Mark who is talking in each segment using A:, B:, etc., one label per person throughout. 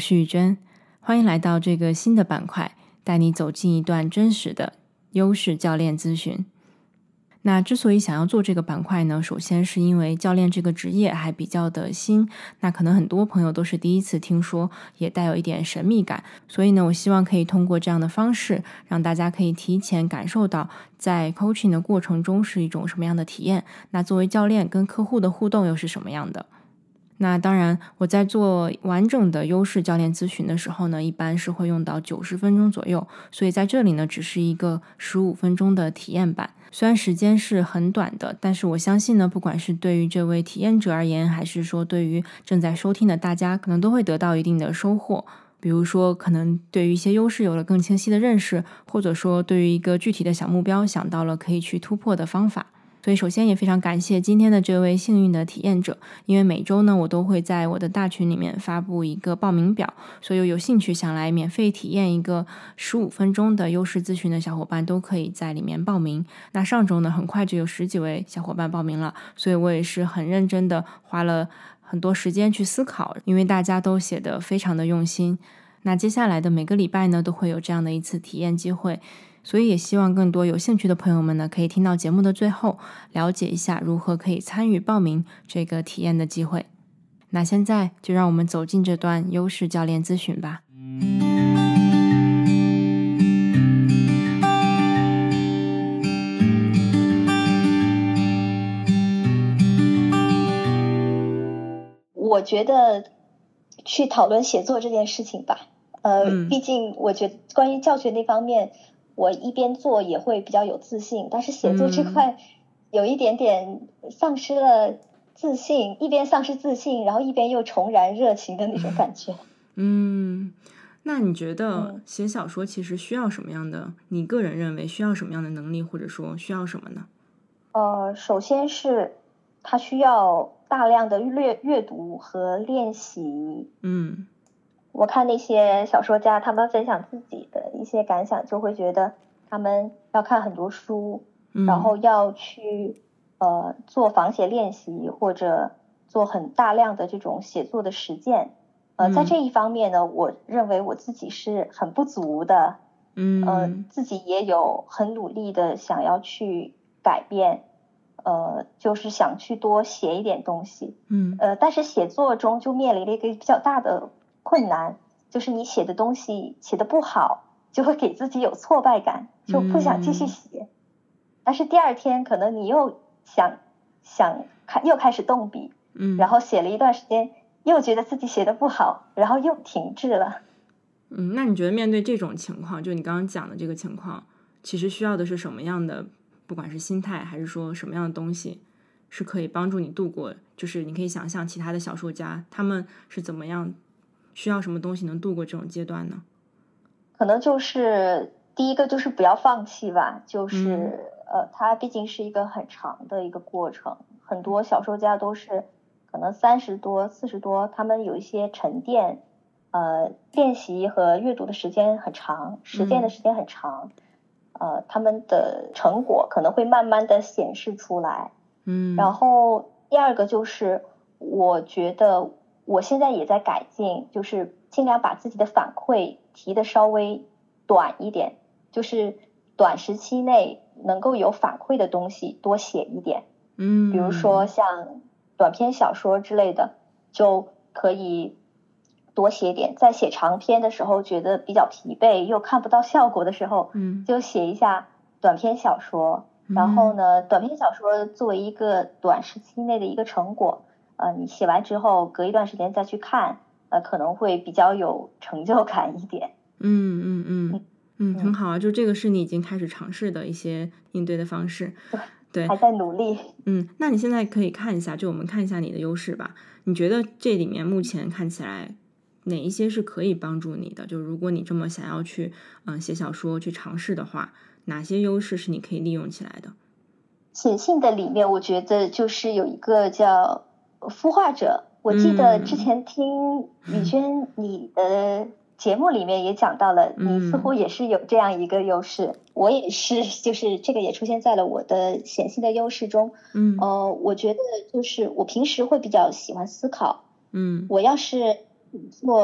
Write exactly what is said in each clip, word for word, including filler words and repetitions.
A: 是玉娟，欢迎来到这个新的板块，带你走进一段真实的优势教练咨询。那之所以想要做这个板块呢，首先是因为教练这个职业还比较的新，那可能很多朋友都是第一次听说，也带有一点神秘感，所以呢，我希望可以通过这样的方式，让大家可以提前感受到在 coaching 的过程中是一种什么样的体验，那作为教练跟客户的互动又是什么样的。那当然，我在做完整的优势教练咨询的时候呢，一般是会用到九十分钟左右，所以在这里呢，只是一个十五分钟的体验版。虽然时间是很短的，但是我相信呢，不管是对于这位体验者而言，还是说对于正在收听的大家，可能都会得到一定的收获。比如说，可能对于一些优势有了更清晰的认识，或者说对于一个具体的小目标想到了可以去突破的方法。所以首先也非常感谢今天的这位幸运的体验者，因为每周呢我都会在我的大群里面发布一个报名表，所以有兴趣想来免费体验一个十五分钟的优势咨询的小伙伴都可以在里面报名。那上周呢很快就有十几位小伙伴报名了，所以我也是很认真的花了很多时间去思考，因为大家都写得非常的用心。那接下来的每个礼拜呢都会有这样的一次体验机会，所以也希望更多有兴趣的朋友们呢，可以听到节目的最后，了解一下如何可以参与报名这个体验的机会。那现在就让我们走进这段优势教练咨询吧。
B: 我觉得去讨论写作这件事情吧，呃，
A: 嗯、
B: 毕竟我觉得关于教学那方面，我一边做也会比较有自信，但是写作这块有一点点丧失了自信，嗯、一边丧失自信，然后一边又重燃热情的那种感觉。
A: 嗯，那你觉得写小说其实需要什么样的，你个人认为需要什么样的能力，或者说需要什么呢？
B: 呃，首先是它需要大量的阅阅读和练习。
A: 嗯。
B: 我看那些小说家他们分享自己的一些感想，就会觉得他们要看很多书，
A: 嗯、
B: 然后要去呃做仿写练习，或者做很大量的这种写作的实践。呃，在这一方面呢，我认为我自己是很不足的。
A: 嗯，
B: 呃，自己也有很努力的想要去改变，呃，就是想去多写一点东西。
A: 嗯，
B: 呃，但是写作中就面临了一个比较大的困难，就是你写的东西写得不好，就会给自己有挫败感，就不想继续写。嗯、但是第二天可能你又想想开，又开始动笔，
A: 嗯，
B: 然后写了一段时间，又觉得自己写得不好，然后又停滞了。
A: 嗯，那你觉得面对这种情况，就你刚刚讲的这个情况，其实需要的是什么样的，不管是心态还是说什么样的东西，是可以帮助你度过？就是你可以想象其他的小说家他们是怎么样，需要什么东西能度过这种阶段呢？
B: 可能就是第一个就是不要放弃吧，就是、嗯、呃，它毕竟是一个很长的一个过程，很多小说家都是可能三十多、四十多，他们有一些沉淀，呃，练习和阅读的时间很长，实践的时间很长，嗯、呃，他们的成果可能会慢慢的显示出来。
A: 嗯，
B: 然后第二个就是我觉得我现在也在改进，就是尽量把自己的反馈提的稍微短一点，就是短时期内能够有反馈的东西多写一点。
A: 嗯，
B: 比如说像短篇小说之类的就可以多写点，在写长篇的时候觉得比较疲惫又看不到效果的时候，
A: 嗯，
B: 就写一下短篇小说。然后呢，短篇小说作为一个短时期内的一个成果，呃，你写完之后隔一段时间再去看，呃，可能会比较有成就感一点。
A: 嗯嗯嗯嗯，很好啊，就这个是你已经开始尝试的一些应对的方式。
B: 对
A: 对，
B: 还在努力。
A: 嗯，那你现在可以看一下，就我们看一下你的优势吧。你觉得这里面目前看起来哪一些是可以帮助你的？就如果你这么想要去嗯写小说去尝试的话，哪些优势是你可以利用起来的？
B: 写信的里面，我觉得就是有一个叫孵化者。我记得之前听宇轩你的节目里面也讲到了，
A: 嗯、
B: 你似乎也是有这样一个优势。我也是，就是这个也出现在了我的显性的优势中。
A: 嗯，
B: 呃，我觉得就是我平时会比较喜欢思考。
A: 嗯，
B: 我要是做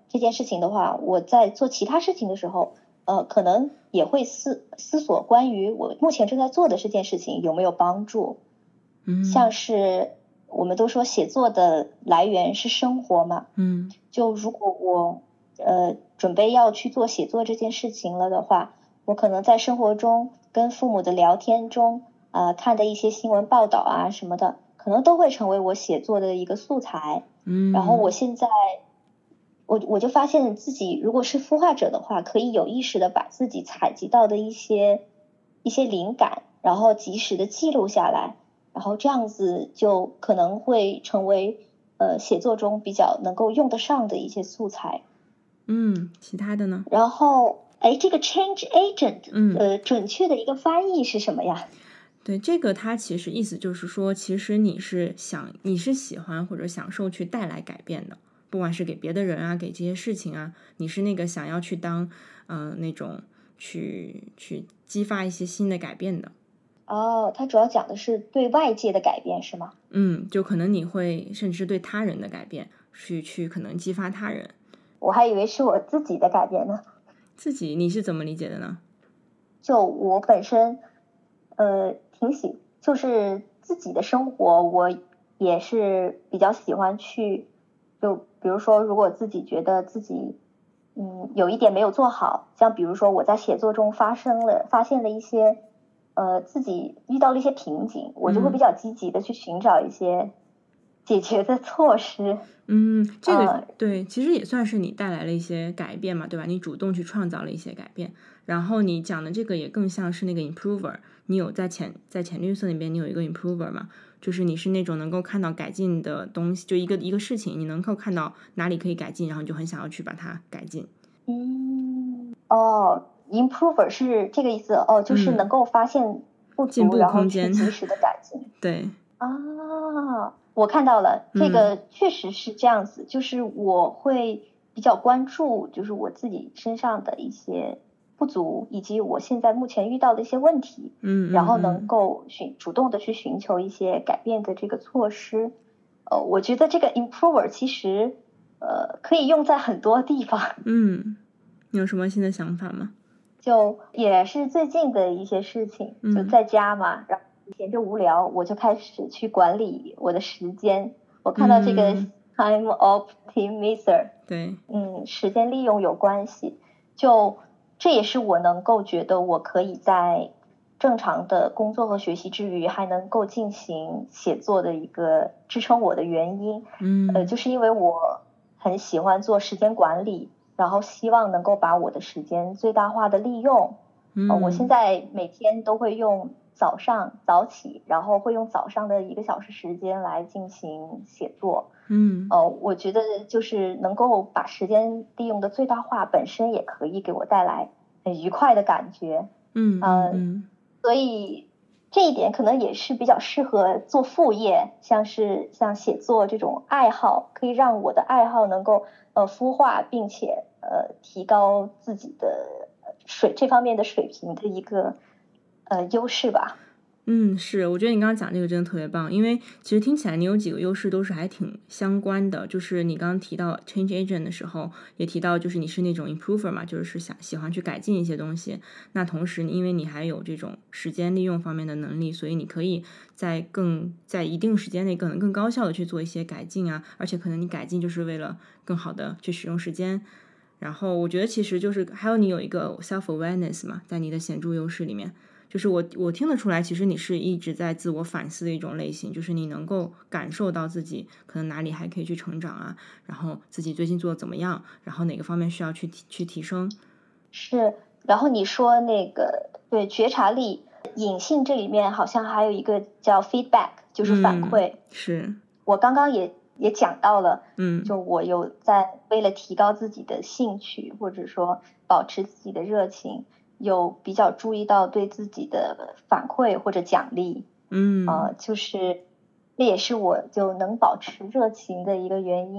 B: 这件事情的话，我在做其他事情的时候，呃，可能也会思思索关于我目前正在做的这件事情有没有帮助。
A: 嗯，
B: 像是我们都说写作的来源是生活嘛，
A: 嗯，
B: 就如果我呃准备要去做写作这件事情了的话，我可能在生活中跟父母的聊天中，呃，看的一些新闻报道啊什么的，可能都会成为我写作的一个素材。
A: 嗯，
B: 然后我现在，我我就发现自己如果是孵化者的话，可以有意识的把自己采集到的一些一些灵感，然后及时的记录下来，然后这样子就可能会成为呃写作中比较能够用得上的一些素材。
A: 嗯，其他的呢？
B: 然后，哎，这个 change agent，
A: 嗯，
B: 呃，准确的一个翻译是什么呀？
A: 对，这个它其实意思就是说，其实你是想，你是喜欢或者享受去带来改变的，不管是给别的人啊，给这些事情啊，你是那个想要去当，嗯、呃，那种去去激发一些新的改变的。
B: 哦，它主要讲的是对外界的改变是吗？
A: 嗯，就可能你会甚至对他人的改变，去去可能激发他人。
B: 我还以为是我自己的改变呢。
A: 自己你是怎么理解的呢？
B: 就我本身，呃，挺喜，就是自己的生活，我也是比较喜欢去，就比如说，如果自己觉得自己，嗯，有一点没有做好，像比如说我在写作中发生了，发现了一些，呃，自己遇到了一些瓶颈，我就会比较积极的去寻找一些解决的措施。
A: 嗯，这个、
B: 呃、
A: 对，其实也算是你带来了一些改变嘛，对吧？你主动去创造了一些改变，然后你讲的这个也更像是那个 improver， 你有在浅在浅绿色那边你有一个 improver 嘛，就是你是那种能够看到改进的东西，就一个一个事情，你能够看到哪里可以改进，然后你就很想要去把它改进。
B: 嗯，哦，improver 是这个意思哦，就是能够发现不足，
A: 进步
B: 然后
A: 空间
B: 去及时的改进。
A: 对，
B: 啊，我看到了，这个确实是这样子，就是我会比较关注，就是我自己身上的一些不足，以及我现在目前遇到的一些问题，
A: 嗯，
B: 然后能够寻主动的去寻求一些改变的这个措施。呃，我觉得这个 improver 其实呃可以用在很多地方。
A: 嗯，你有什么新的想法吗？
B: 就也是最近的一些事情，就在家嘛，然后闲着无聊，我就开始去管理我的时间。我看到这个 time optimizer，
A: 对，
B: 嗯，时间利用有关系，就这也是我能够觉得我可以在正常的工作和学习之余，还能够进行写作的一个支撑我的原因。
A: 嗯，
B: 呃，就是因为我很喜欢做时间管理。然后希望能够把我的时间最大化的利用。
A: 嗯，
B: 呃，我现在每天都会用早上早起，然后会用早上的一个小时时间来进行写作。
A: 嗯，
B: 呃，我觉得就是能够把时间利用的最大化，本身也可以给我带来很愉快的感觉。
A: 嗯
B: 呃、
A: 嗯，
B: 所以这一点可能也是比较适合做副业，像是像写作这种爱好，可以让我的爱好能够呃孵化，并且呃提高自己的水这方面的水平的一个呃优势吧。
A: 嗯，是，我觉得你刚刚讲这个真的特别棒，因为其实听起来你有几个优势都是还挺相关的。就是你刚刚提到 change agent 的时候，也提到就是你是那种 improver 嘛，就是想喜欢去改进一些东西。那同时，因为你还有这种时间利用方面的能力，所以你可以在更在一定时间内可能更高效的去做一些改进啊，而且可能你改进就是为了更好的去使用时间。然后我觉得其实就是还有你有一个 self awareness 嘛，在你的显著优势里面。就是我我听得出来，其实你是一直在自我反思的一种类型，就是你能够感受到自己可能哪里还可以去成长啊，然后自己最近做的怎么样，然后哪个方面需要去提去提升。
B: 是，然后你说那个对觉察力，隐性这里面好像还有一个叫 feedback，就是反馈。
A: 嗯、是，
B: 我刚刚也也讲到了，
A: 嗯，
B: 就我有在为了提高自己的兴趣，或者说保持自己的热情。有比较注意到对自己的反馈或者奖励，
A: 嗯，
B: 呃，就是这也是我就能保持热情的一个原因。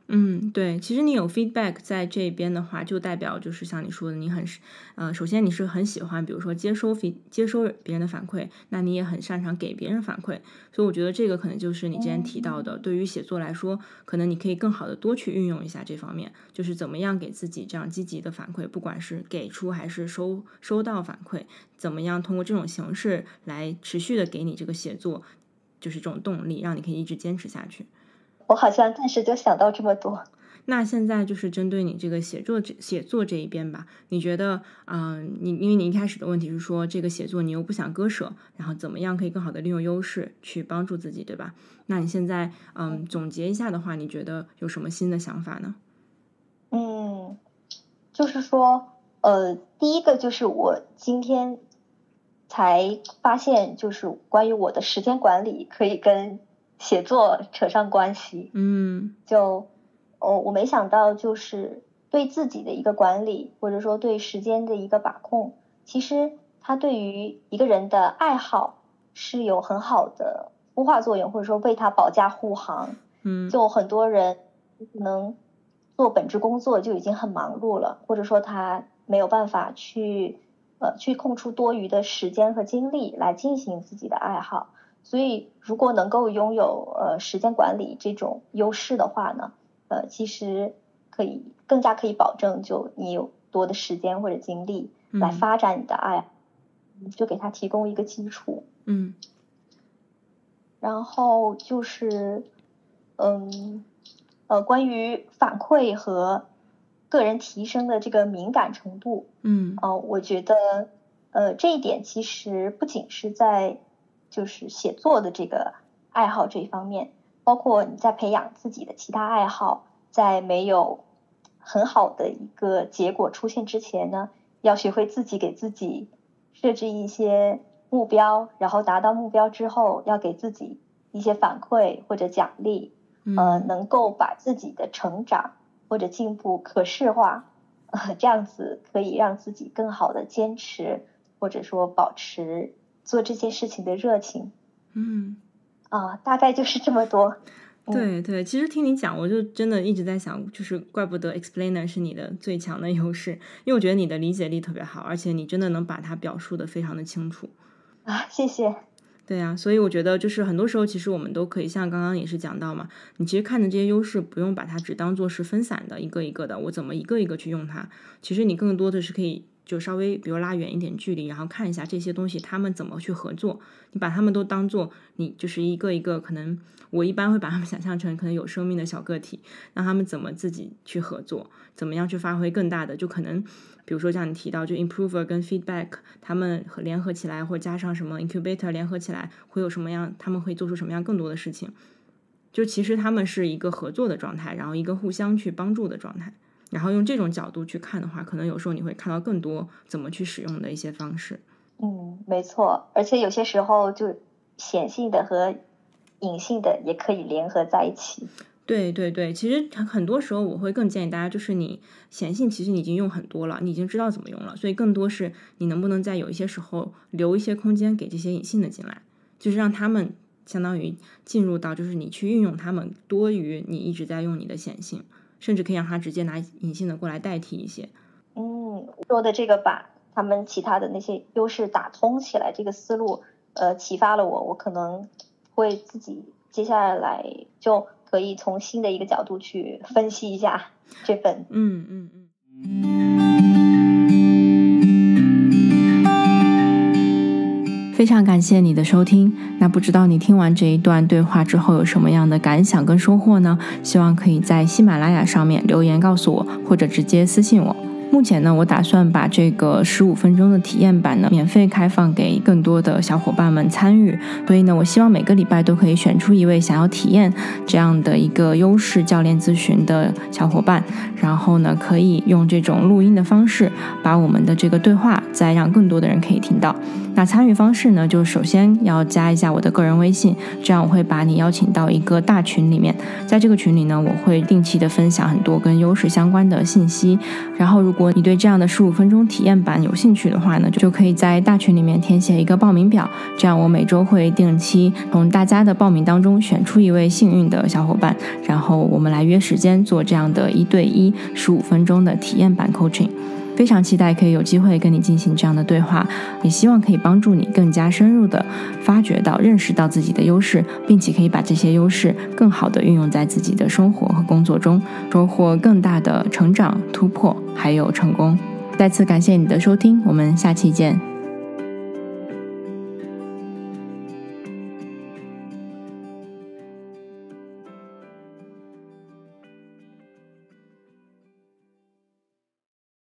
A: 嗯，对，其实你有 feedback 在这边的话，就代表就是像你说的，你很呃，首先你是很喜欢，比如说接收 feed 接收别人的反馈，那你也很擅长给别人反馈，所以我觉得这个可能就是你之前提到的，对于写作来说，可能你可以更好的多去运用一下这方面，就是怎么样给自己这样积极的反馈，不管是给出还是收收到反馈，怎么样通过这种形式来持续的给你这个写作，就是这种动力，让你可以一直坚持下去。
B: 我好像暂时就想到这么多。
A: 那现在就是针对你这个写作写作这一边吧，你觉得，嗯、呃，你因为你一开始的问题是说这个写作你又不想割舍，然后怎么样可以更好的利用优势去帮助自己，对吧？那你现在，嗯，总结一下的话，你觉得有什么新的想法呢？
B: 嗯，就是说，呃，第一个就是我今天才发现，就是关于我的时间管理可以跟写作扯上关系。
A: 嗯，
B: 就哦，我没想到就是对自己的一个管理，或者说对时间的一个把控，其实它对于一个人的爱好是有很好的孵化作用，或者说为他保驾护航。
A: 嗯，
B: 就很多人可能做本职工作就已经很忙碌了，或者说他没有办法去呃去空出多余的时间和精力来进行自己的爱好。所以如果能够拥有呃时间管理这种优势的话呢，呃其实可以更加可以保证就你有多的时间或者精力来发展你的爱好，嗯，就给它提供一个基础。
A: 嗯，
B: 然后就是嗯呃关于反馈和个人提升的这个敏感程度，
A: 嗯，
B: 呃我觉得呃这一点其实不仅是在就是写作的这个爱好这一方面，包括你在培养自己的其他爱好，在没有很好的一个结果出现之前呢，要学会自己给自己设置一些目标，然后达到目标之后要给自己一些反馈或者奖励，呃，能够把自己的成长或者进步可视化，呃，这样子可以让自己更好的坚持，或者说保持做这件事情的热情。
A: 嗯，
B: 啊，大概就是这么多。
A: 对对，其实听你讲，我就真的一直在想，就是怪不得 explainer 是你的最强的优势，因为我觉得你的理解力特别好，而且你真的能把它表述的非常的清楚。
B: 啊，谢谢。
A: 对啊，所以我觉得就是很多时候其实我们都可以像刚刚也是讲到嘛，你其实看的这些优势不用把它只当做是分散的一个一个的，我怎么一个一个去用它，其实你更多的是可以就稍微比如拉远一点距离，然后看一下这些东西他们怎么去合作，你把他们都当做你就是一个一个，可能我一般会把他们想象成可能有生命的小个体，让他们怎么自己去合作，怎么样去发挥更大的，就可能比如说像你提到就 improver 跟 feedback 他们联合起来，或加上什么 incubator 联合起来会有什么样，他们会做出什么样更多的事情，就其实他们是一个合作的状态，然后一个互相去帮助的状态，然后用这种角度去看的话，可能有时候你会看到更多怎么去使用的一些方式。
B: 嗯，没错，而且有些时候就显性的和隐性的也可以联合在一起。
A: 对对对，其实很多时候我会更建议大家，就是你显性其实你已经用很多了，你已经知道怎么用了，所以更多是你能不能在有一些时候留一些空间给这些隐性的进来，就是让他们相当于进入到就是你去运用他们，多于你一直在用你的显性，甚至可以让他直接拿隐性的过来代替一些。
B: 嗯，说的这个把他们其他的那些优势打通起来，这个思路呃启发了我，我可能会自己接下来就可以从新的一个角度去分析一下这份。
A: 嗯嗯嗯。非常感谢你的收听，那不知道你听完这一段对话之后有什么样的感想跟收获呢？希望可以在喜马拉雅上面留言告诉我，或者直接私信我。目前呢，我打算把这个十五分钟的体验版呢免费开放给更多的小伙伴们参与，所以呢，我希望每个礼拜都可以选出一位想要体验这样的一个优势教练咨询的小伙伴，然后呢，可以用这种录音的方式把我们的这个对话再让更多的人可以听到。那参与方式呢，就首先要加一下我的个人微信，这样我会把你邀请到一个大群里面，在这个群里呢，我会定期的分享很多跟优势相关的信息，然后如果果你对这样的十五分钟体验版有兴趣的话呢，就可以在大群里面填写一个报名表，这样我每周会定期从大家的报名当中选出一位幸运的小伙伴，然后我们来约时间做这样的一对一十五分钟的体验版 coaching。非常期待可以有机会跟你进行这样的对话，也希望可以帮助你更加深入的发掘到、认识到自己的优势，并且可以把这些优势更好的运用在自己的生活和工作中，收获更大的成长、突破还有成功。再次感谢你的收听，我们下期见。